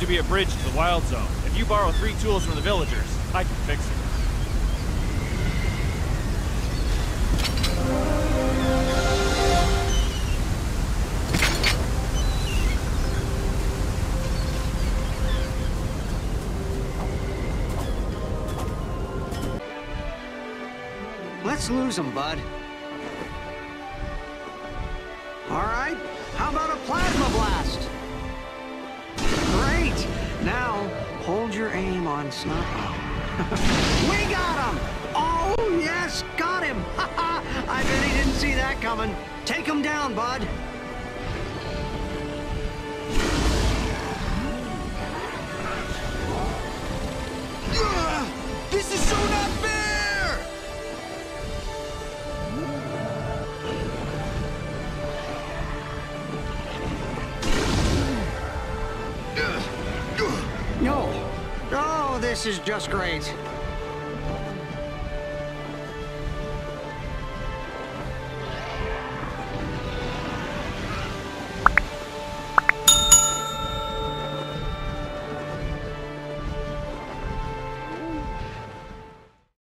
to be a bridge to the Wild Zone. If you borrow 3 tools from the villagers, I can fix it. Let's lose them, bud. All right, how about a plasma blast? Great! Now, hold your aim on Snot. We got him! Oh, yes, got him! I bet he didn't see that coming. Take him down, bud. This is so not fair! No. Oh, this is just great.